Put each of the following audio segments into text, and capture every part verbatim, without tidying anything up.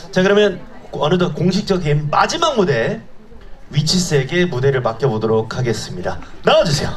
자, 그러면 어느덧 공식적인 마지막 무대 위치스에게 무대를 맡겨보도록 하겠습니다. 나와주세요.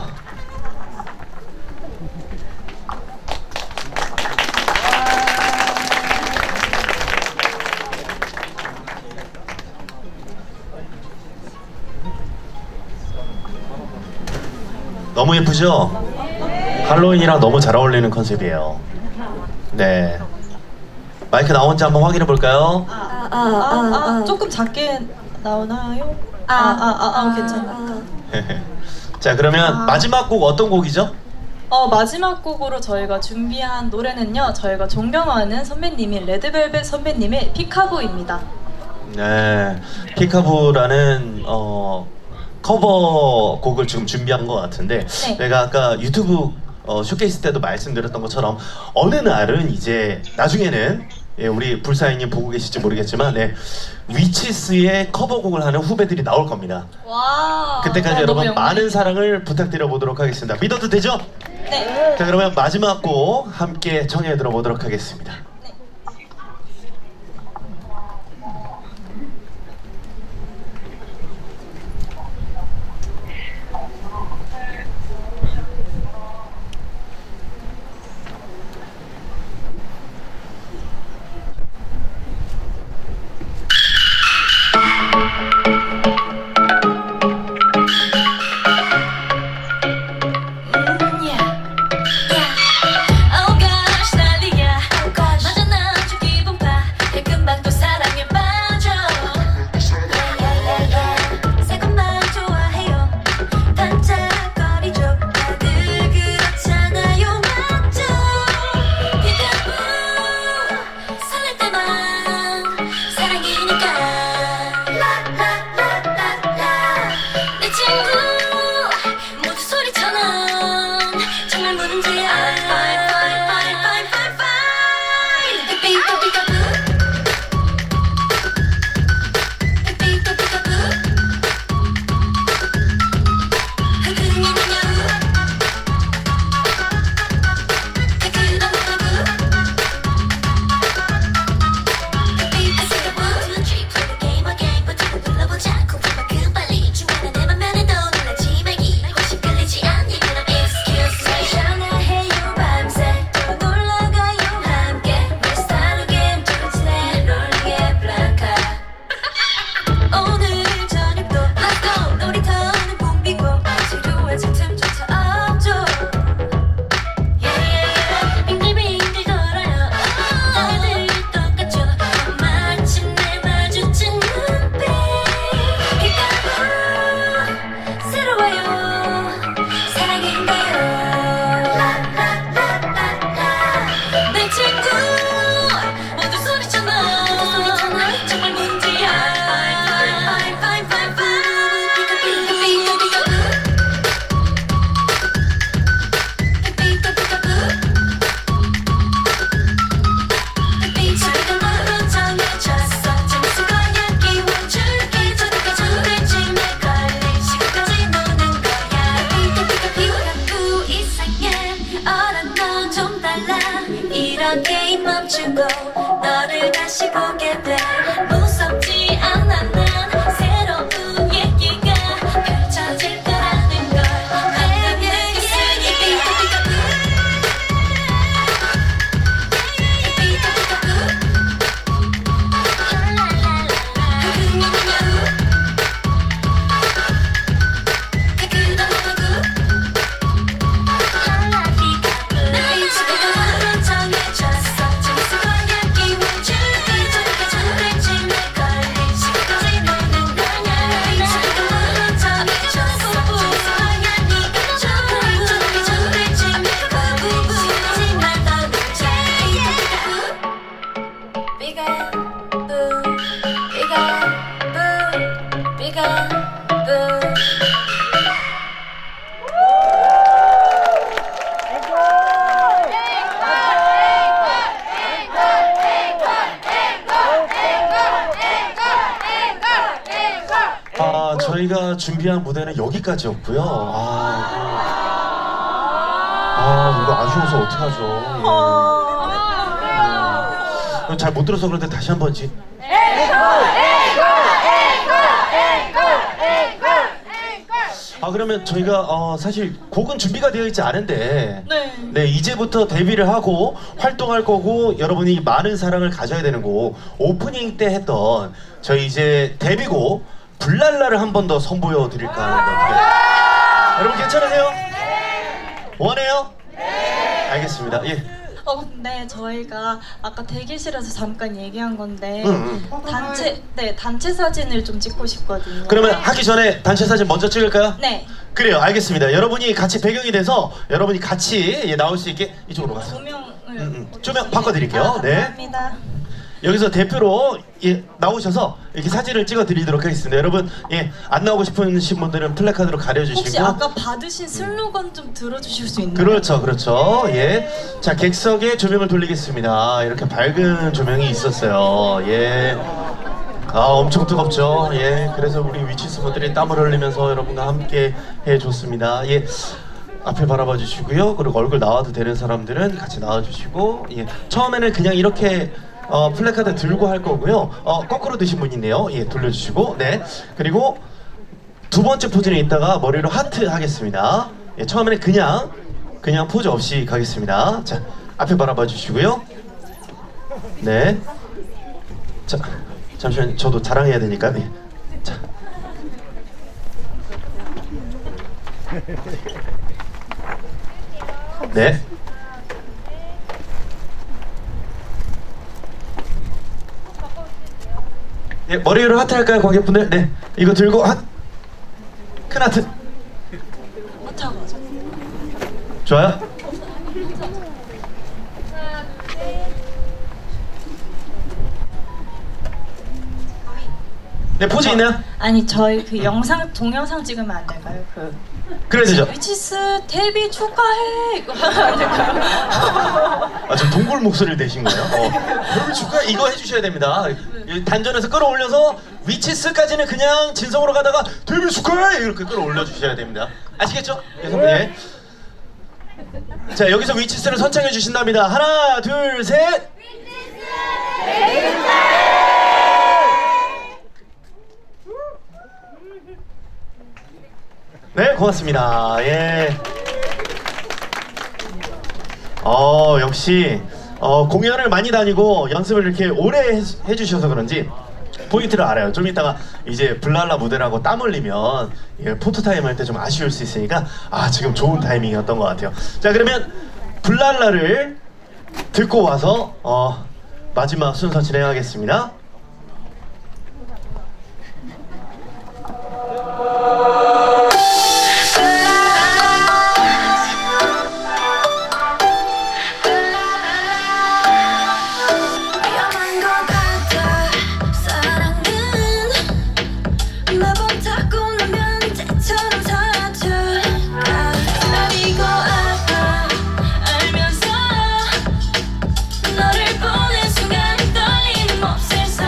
너무 예쁘죠? 할로윈이랑 너무 잘 어울리는 컨셉이에요. 네. 마이크 나온지 한번 확인해 볼까요? 아, 아, 아, 아, 조금 작게 나오나요? 아, 아, 아, 아, 괜찮아요. 자, 그러면 아. 마지막 곡 어떤 곡이죠? 어, 마지막 곡으로 저희가 준비한 노래는요, 저희가 존경하는 선배님인 레드벨벳 선배님의 피카부입니다. 네, 피카부라는 어, 커버 곡을 지금 준비한 것 같은데, 네. 내가 아까 유튜브 어, 쇼케이스 때도 말씀드렸던 것처럼 어느 날은 이제 나중에는 예, 우리 불사인님 보고 계실지 모르겠지만 네, 위치스의 커버곡을 하는 후배들이 나올 겁니다. 와. 그때까지 아, 여러분 많은 사랑을 부탁드려 보도록 하겠습니다. 믿어도 되죠? 네. 자, 그러면 마지막 곡 함께 청해 들어보도록 하겠습니다. 게임 멈추고 너를 다시 보게 돼. 무섭지 않아 난 새로운 얘기가 펼쳐질 거라는 걸 방금 느꼈으니 삐까삐까부 삐까삐까부 랄랄랄라 그녀는요 그 그런 누구 랄랄삐까부 나의 지금은 정해졌어. 재밌을 거야 기분 줄게 저렇게 전달지 내 걸린 시간까지 노는 거냐. 나의 지금은 정해졌어. 재밌을 거야 네가 좋아 저렇게 전달지 내 걸린 시간까지 날 떠나지. 삐까부 삐까부 삐까부 아, 저희가 준비한 무대는 여기까지였고요. 아, 아 이거 아쉬워서 어떡하죠. 예. 잘 못 들어서 그런데 다시 한 번씩. 아 그러면 저희가 어, 사실 곡은 준비가 되어 있지 않은데 네. 네 이제부터 데뷔를 하고 활동할 거고 여러분이 많은 사랑을 가져야 되는 곡 오프닝 때 했던 저희 이제 데뷔곡 불랄라를 한 번 더 선보여 드릴까 하는데 어떻게 여러분 괜찮으세요? 원해요? 알겠습니다. 예. 어 근데 저희가 아까 대기실에서 잠깐 얘기한 건데 응, 단체 네 단체 사진을 좀 찍고 싶거든요. 그러면 하기 전에 단체 사진 먼저 찍을까요? 네. 그래요. 알겠습니다. 여러분이 같이 배경이 돼서 여러분이 같이 예, 나올 수 있게 이쪽으로 가세요. 조명을 음, 음. 조명 바꿔드릴게요. 아, 네. 감사합니다. 여기서 대표로 예, 나오셔서 이렇게 사진을 찍어 드리도록 하겠습니다. 여러분 예, 안 나오고 싶으신 분들은 플래카드로 가려주시고 혹시 아까 받으신 슬로건 좀 들어주실 수 있나요? 그렇죠, 그렇죠. 예. 자, 객석에 조명을 돌리겠습니다. 이렇게 밝은 조명이 있었어요. 예. 아, 엄청 뜨겁죠. 예. 그래서 우리 위치스 분들이 땀을 흘리면서 여러분과 함께 해줬습니다. 예. 앞에 바라봐 주시고요. 그리고 얼굴 나와도 되는 사람들은 같이 나와 주시고, 예. 처음에는 그냥 이렇게 어, 플래카드 들고 할 거고요. 어, 거꾸로 드신 분 있네요. 예, 돌려주시고, 네. 그리고 두 번째 포즈는 이따가 머리로 하트 하겠습니다. 예, 처음에는 그냥 그냥 포즈 없이 가겠습니다. 자, 앞에 바라봐 주시고요. 네. 자, 잠시만 저도 자랑해야 되니까. 네. 자. 네. 네, 머리 위로 하트 할까요, 관객분들? 네. 이거 들고 하... 큰 하트. 하트 하고 가죠. 좋아요? 네, 포즈 있나요? 아니 저희 그 영상 동영상 찍으면 안 될까요? 그 그래야 되죠. 위치스 데뷔 축하해 이거 하면 안 될까요? 아, 좀 동굴 목소리를 내신 거예요? 어. 여러분 축하 이거 해주셔야 됩니다. 이 단전에서 끌어올려서 위치스까지는 그냥 진성으로 가다가 데뷔 축하해 이렇게 끌어올려 주셔야 됩니다. 아시겠죠? 여성분 예. 자 여기서 위치스를 선창해 주신답니다. 하나 둘 셋. 네 고맙습니다. 예. 어 역시 어, 공연을 많이 다니고 연습을 이렇게 오래 해, 해주셔서 그런지 포인트를 알아요. 좀 이따가 이제 블랄라 무대라고 땀 흘리면 예, 포토타임 할 때 좀 아쉬울 수 있으니까 아 지금 좋은 타이밍이었던 것 같아요. 자 그러면 블랄라를 듣고 와서 어, 마지막 순서 진행하겠습니다. 위험한 것 같아 사랑은 매번 닫고 나면 때처럼 사라져가 난 이거 알아 알면서 너를 보는 순간 떨림은 없을 수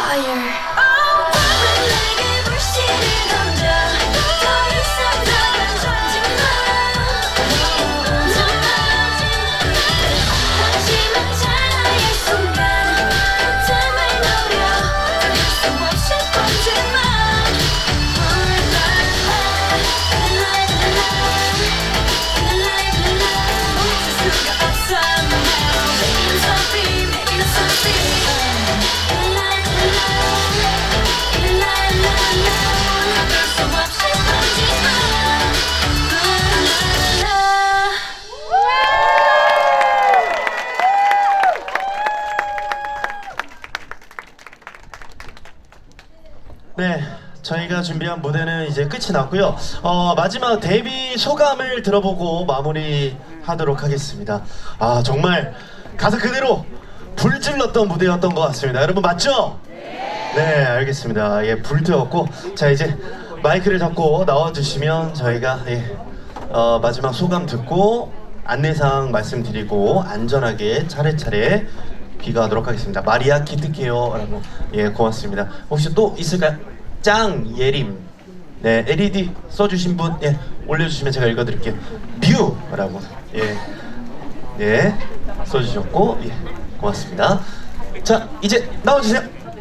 fire. 밤은 내게 불씨를 던져 더 이상 다가가지 마. 한심한 찰나의 순간 틈을 노려 수 없이 번지만 네, 저희가 준비한 무대는 이제 끝이 났고요. 어, 마지막 데뷔 소감을 들어보고 마무리하도록 하겠습니다. 아, 정말 가사 그대로 불질렀던 무대였던 것 같습니다. 여러분 맞죠? 네, 알겠습니다. 예, 불태웠고, 자 이제 마이크를 잡고 나와주시면 저희가 예, 어, 마지막 소감 듣고 안내사항 말씀드리고 안전하게 차례차례 귀가하도록 하겠습니다. 마리아 기특해요라고. 예, 고맙습니다. 혹시 또 있을까요? 짱예림. 네, 엘이디 써주신 분 예, 올려주시면 제가 읽어드릴게요. 뮤라고 예, 예 써주셨고 예, 고맙습니다. 자 이제 나와주세요.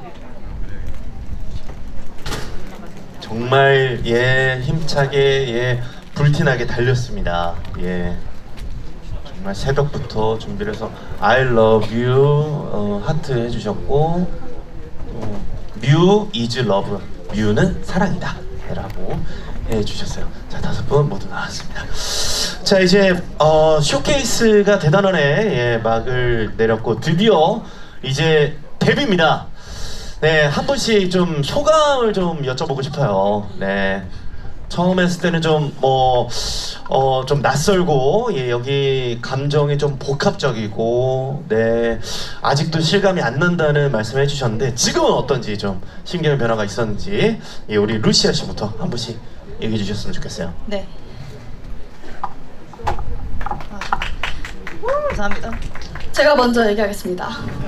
정말 예 힘차게 예 불티나게 달렸습니다. 예. 정말 새벽부터 준비를 해서 I love you 어, 하트 해주셨고 어, 뮤 is love 뮤는 사랑이다 라고 해주셨어요. 자 다섯 분 모두 나왔습니다. 자 이제 어, 쇼케이스가 대단원에 예, 막을 내렸고 드디어 이제 데뷔입니다. 네, 한 분씩 좀 소감을 좀 여쭤보고 싶어요. 네. 처음 했을 때는 좀 뭐 어 좀 낯설고 예, 여기 감정이 좀 복합적이고 네 아직도 실감이 안 난다는 말씀을 해주셨는데 지금은 어떤지 좀 신기한 변화가 있었는지 예, 우리 루시아 씨부터 한 분씩 얘기해 주셨으면 좋겠어요. 네. 아, 감사합니다. 제가 먼저 얘기하겠습니다.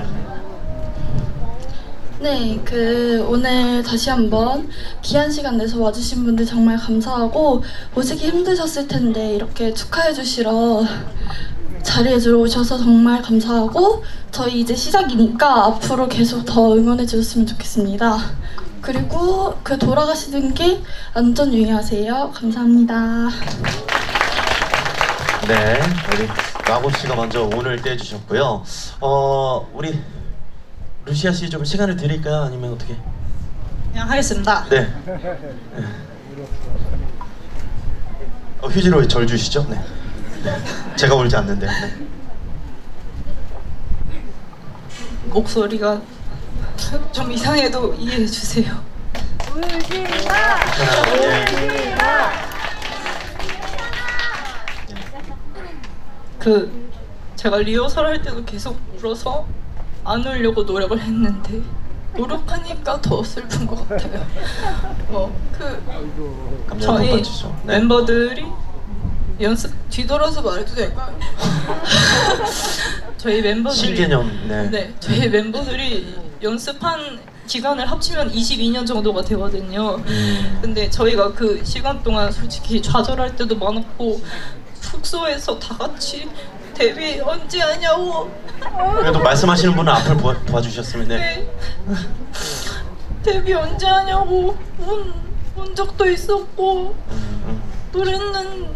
네, 그 오늘 다시 한번 귀한 시간 내서 와주신 분들 정말 감사하고 오시기 힘드셨을 텐데 이렇게 축하해 주시러 자리에 들어오셔서 정말 감사하고 저희 이제 시작이니까 앞으로 계속 더 응원해 주셨으면 좋겠습니다. 그리고 그 돌아가시는 길 안전 유의하세요. 감사합니다. 네, 우리 마고 씨가 먼저 오늘 떼주셨고요. 어 우리 루시아 씨 좀 시간을 드릴까요? 아니면 어떻게? 그냥 하겠습니다. 네. 네. 어, 휴지로 절 주시죠? 네. 네. 제가 울지 않는데. 네. 목소리가 좀 이상해도 이해해 주세요. 울지 마. 울지 마. 그 제가 리허설 할 때도 계속 울어서 안 울려고 노력을 했는데 노력하니까 더 슬픈 것 같아요. 어, 그 저희 네. 멤버들이 연습 뒤돌아서 말해도 될까요? 저희 멤버들이 신개념. 네. 네, 저희 멤버들이 연습한 기간을 합치면 이십이 년 정도가 되거든요. 음. 근데 저희가 그 시간 동안 솔직히 좌절할 때도 많았고 숙소에서 다 같이 데뷔 언제 하냐고. 그래도 말씀하시는 분은 앞을 보, 봐주셨으면 네. 네. 데뷔 언제 하냐고 운, 운 적도 있었고 음, 음. 노래는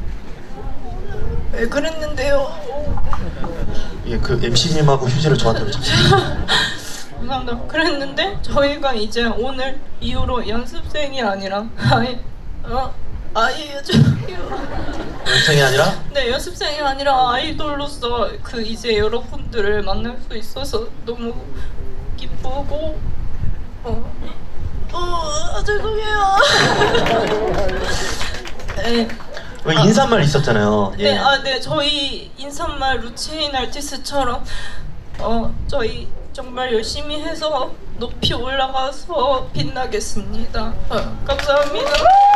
왜 그랬는데요. 예, 그 엠씨님하고 휴지를 저한테 잡으세요. 감사합니다. 그랬는데 저희가 이제 오늘 이후로 연습생이 아니라 아예 어 아이예요. 연습생이 아니라? 네, 연습생이 아니라 아이돌로서 그 이제 여러분들을 만날 수 있어서 너무 기쁘고 어, 어 죄송해요. 네. 왜 인사말 있었잖아요. 예. 네, 아, 네, 저희 인사말 루체인 아티스트처럼 어 저희 정말 열심히 해서 높이 올라가서 빛나겠습니다. 어, 감사합니다.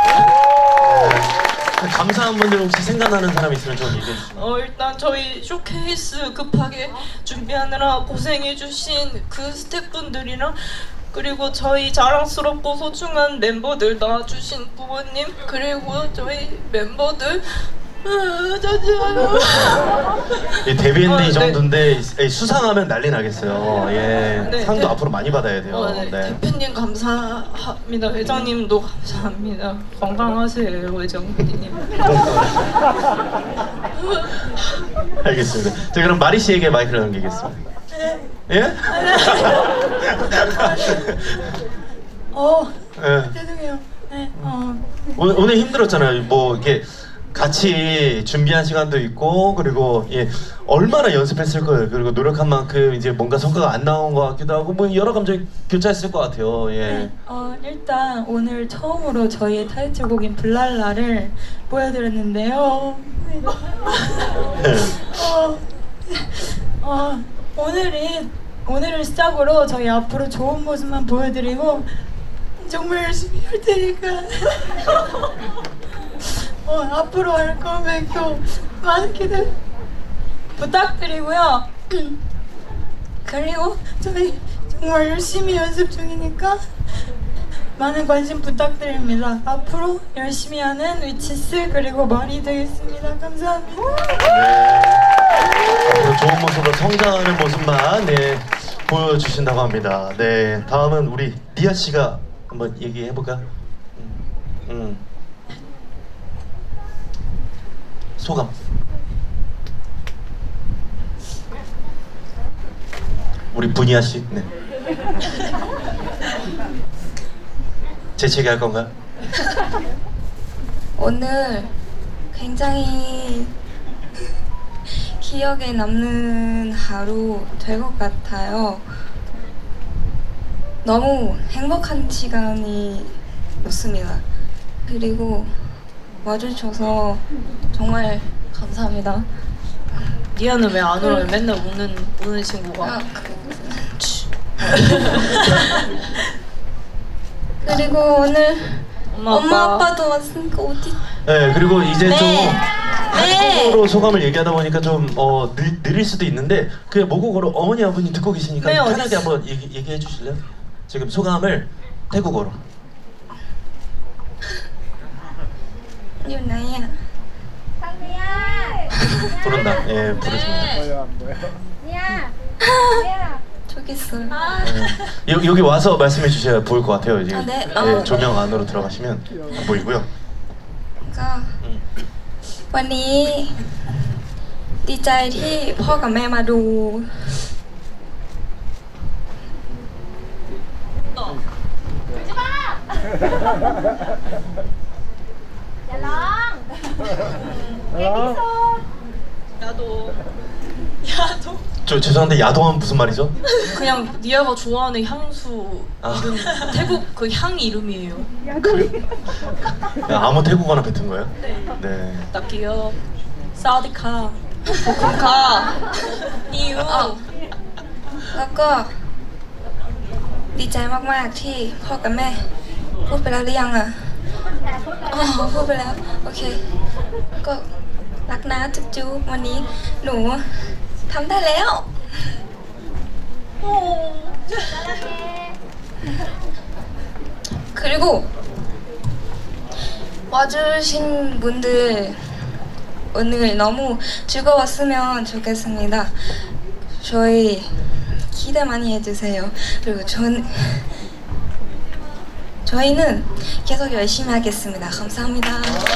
네. 감사한 분들 혹시 생각나는 사람 있으면 좀 얘기해 주시면. 어 일단 저희 쇼케이스 급하게 준비하느라 고생해주신 그 스태프분들이랑 그리고 저희 자랑스럽고 소중한 멤버들 낳아주신 부모님, 그리고 저희 멤버들. 아, 잠시만요. 예, 데뷔했는데 어, 이 정도인데 예, 수상하면 난리 나겠어요. 예, 네, 상도 네. 앞으로 많이 받아야 돼요. 어, 네. 네. 대표님 감사합니다. 회장님도 감사합니다. 건강하세요, 회장님. 알겠습니다. 자, 그럼 마리 씨에게 마이크를 넘기겠습니다. 네. 예? 어, 예. 죄송해요. 네, 어. 오늘, 오늘 힘들었잖아요. 뭐 이렇게 같이 준비한 시간도 있고 그리고 예 얼마나 연습했을 거예요. 그리고 노력한 만큼 이제 뭔가 성과가 안 나온 것 같기도 하고 뭐 여러 감정이 교차했을 것 같아요. 예. 네, 어, 일단 오늘 처음으로 저희의 타이틀곡인 블랄라를 보여드렸는데요. 네. 어, 어, 오늘이 오늘을 시작으로 저희 앞으로 좋은 모습만 보여드리고 정말 열심히 할 테니까 어, 앞으로 할 거면서 많은 기대 부탁드리고요. 그리고 저희 정말 열심히 연습 중이니까 많은 관심 부탁드립니다. 앞으로 열심히 하는 위치스 그리고 마리 되겠습니다. 감사합니다. 네. 앞으로 좋은 모습으로 성장하는 모습만 네, 보여주신다고 합니다. 네. 다음은 우리 리아 씨가 한번 얘기해 볼까? 음. 음. 소감. 우리 분이아 씨. 네. 재채기 할 건가요? 오늘 굉장히 기억에 남는 하루 될 것 같아요. 너무 행복한 시간이었습니다. 그리고 와주셔서 정말 감사합니다. 리아는 왜 안 울어요? 맨날 우는 우는 친구가. 아, 그, 그리고 오늘 엄마, 엄마, 아빠. 아빠도 왔으니까 어디? 네. 그리고 이제 네. 좀 네. 한국어로 소감을 얘기하다 보니까 좀 어, 느, 느릴 수도 있는데 그 모국어로 어머니 아버님 듣고 계시니까 네, 편하게 어디 한번 얘기, 얘기해 주실래요? 지금 소감을 태국어로. อยู่ไหนอ่ะ 부른다. 예, 부르십니다. 저기 있어요. 네. 여, 여기 와서 말씀해 주셔야 보일 것 같아요. 이제 아, 네. 예, 어. 조명 안으로 들어가시면 안 보이고요. ก็วันนี้ดีใจที่พ่อกับแม่มาดูอย่าร้องเอพิโซด 야도. 야도. 저 죄송한데 야동은 무슨 말이죠? 그냥 리아가 좋아하는 향수 아. 이름, 태국 그 향 이름이에요. 아무 태국어나 뱉은 거예요? 네. 네. 딱이요. 사우디카 가. 이유. แล้วก็ดีใจมากๆที่พ่อกับแม่พูดไปแล้วหรือยังอ่ะอ๋อพูดไปแล้วโอเคก็รักนะจุ๊บๆวันนี้หนูทำได้แล้ว 그리고 와주신 분들 오늘 너무 즐거웠으면 좋겠습니다. 저희 기대 많이 해주세요. 그리고 전 저희는 계속 열심히 하겠습니다. 감사합니다.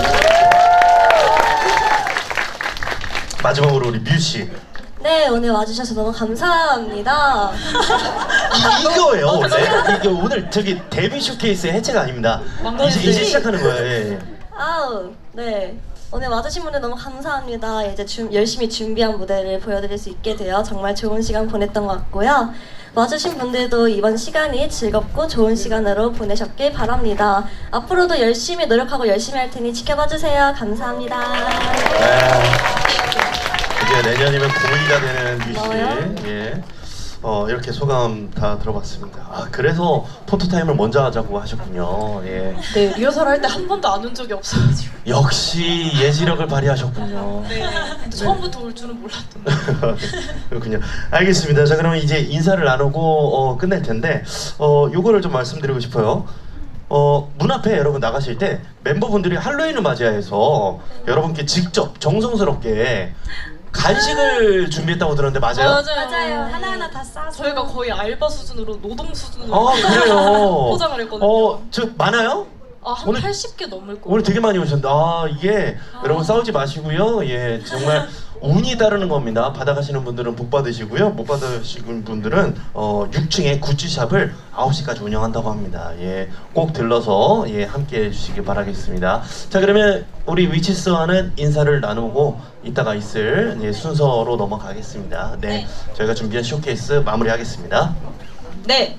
마지막으로 우리 뮤 씨. 네, 오늘 와주셔서 너무 감사합니다. 이, 이거예요 원래. 이게 오늘 저기 데뷔 쇼케이스의 해체가 아닙니다. 이제, 이제 시작하는 거예요. 예, 예. 아우, 네. 오늘 와주신 분들 너무 감사합니다. 이제 준, 열심히 준비한 무대를 보여드릴 수 있게 되어 정말 좋은 시간 보냈던 것 같고요. 와주신 분들도 이번 시간이 즐겁고 좋은 시간으로 보내셨길 바랍니다. 앞으로도 열심히 노력하고 열심히 할 테니 지켜봐 주세요. 감사합니다. 네. 이제 내년이면 고이가 되는 뮤 뭐요? 씨. 예. 어, 이렇게 소감 다 들어봤습니다. 아, 그래서 포토타임을 먼저 하자고 하셨군요. 예. 네, 리허설 할 때 한 번도 안 온 적이 없어가지고. 역시 예지력을 발휘하셨군요. 네. 근데 처음부터 올 줄은 몰랐던. 그렇군요. 알겠습니다. 자, 그러면 이제 인사를 나누고 어, 끝낼 텐데, 어, 요거를 좀 말씀드리고 싶어요. 어, 문 앞에 여러분 나가실 때 멤버분들이 할로윈을 맞이해서 여러분께 직접 정성스럽게 간식을 준비했다고 들었는데 맞아요? 맞아요. 맞아요. 하나하나 다 싸서. 저희가 거의 알바 수준으로 노동 수준으로 아, 그래요? 포장을 했거든요. 어, 저 많아요? 아, 한 오늘- 팔십 개 넘을 거예요. 오늘 되게 많이 오셨는데, 아, 이게 여러분 싸우지 마시고요. 예, 정말 운이 따르는 겁니다. 받아가시는 분들은 복 받으시고요. 못 받으시는 분들은 어, 육 층에 굿즈샵을 아홉 시까지 운영한다고 합니다. 예, 꼭 들러서 예, 함께 해주시기 바라겠습니다. 자, 그러면 우리 위치스와는 인사를 나누고 이따가 있을 예, 순서로 넘어가겠습니다. 네, 네. 저희가 준비한 쇼케이스 마무리하겠습니다. 네.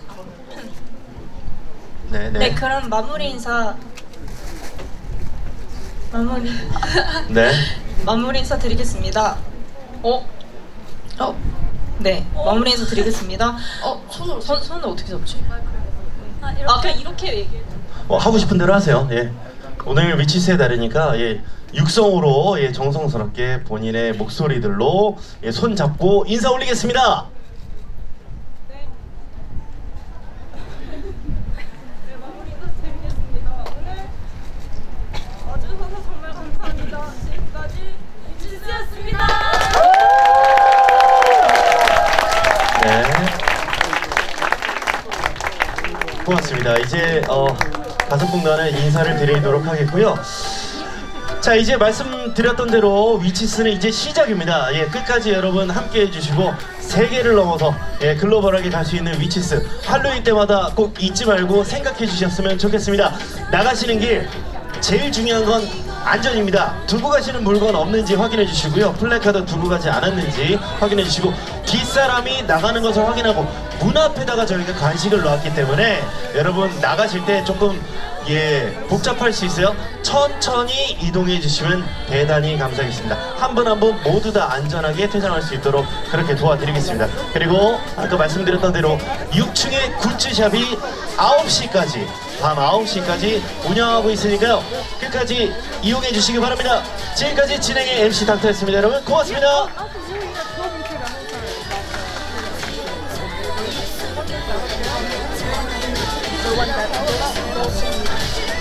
네, 네, 네, 그럼 마무리 인사 마무리 네. 마무리 인사 드리겠습니다. 어? 어? 네, 마무리 인사 드리겠습니다. 어? 손으로 손 손을 어떻게 잡지? 아, 그냥 이렇게 얘기해. 어, 하고 싶은 대로 하세요. 예. 오늘 위치스의 날이니까 예, 육성으로 예, 정성스럽게 본인의 목소리들로 예, 손 잡고 인사 올리겠습니다. 네. 고맙습니다. 이제 어, 다섯 분간의 인사를 드리도록 하겠고요. 자, 이제 말씀드렸던 대로 위치스는 이제 시작입니다. 예, 끝까지 여러분 함께 해주시고 세계를 넘어서 예, 글로벌하게 갈 수 있는 위치스 할로윈 때마다 꼭 잊지 말고 생각해 주셨으면 좋겠습니다. 나가시는 길 제일 중요한 건 안전입니다. 두고 가시는 물건 없는지 확인해 주시고요. 플래카드 두고 가지 않았는지 확인해 주시고 뒷사람이 나가는 것을 확인하고 문 앞에다가 저희가 간식을 놓았기 때문에 여러분 나가실 때 조금 예 복잡할 수 있어요. 천천히 이동해 주시면 대단히 감사하겠습니다. 한 분 한 분 모두 다 안전하게 퇴장할 수 있도록 그렇게 도와드리겠습니다. 그리고 아까 말씀드렸던 대로 육 층의 굿즈샵이 아홉 시까지 밤 아홉 시까지 운영하고 있으니까요. 끝까지 이용해 주시기 바랍니다. 지금까지 진행의 엠씨 닥터였습니다. 여러분 고맙습니다. The one that